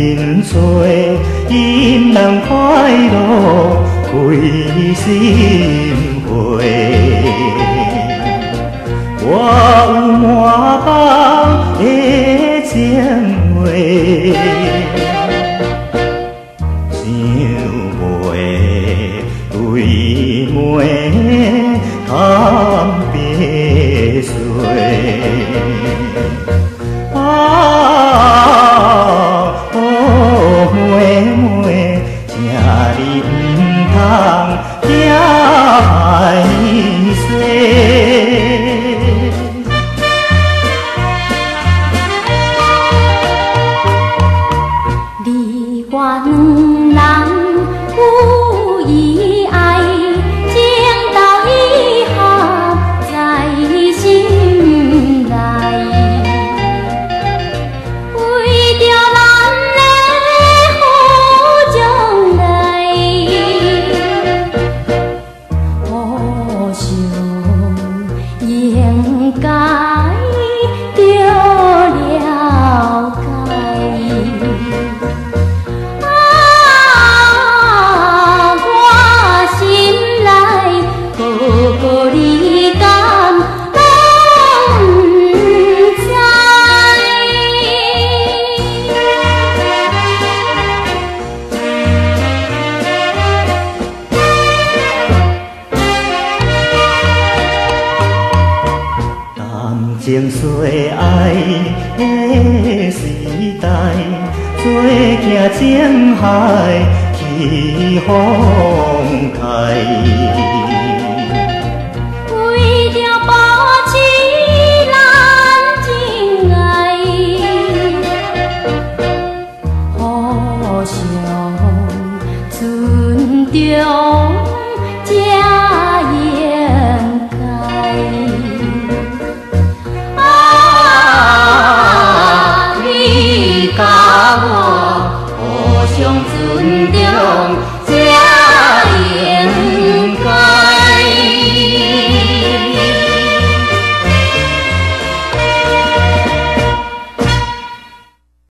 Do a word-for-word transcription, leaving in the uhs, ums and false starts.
真多，因人快乐开心花。我有满腹的情话，想袂泪梅含白水。 你我两人有意爱，情投意合在心内，为着咱的好将来，互相应该着了解。 情岁爱的时代，做行情海去放开。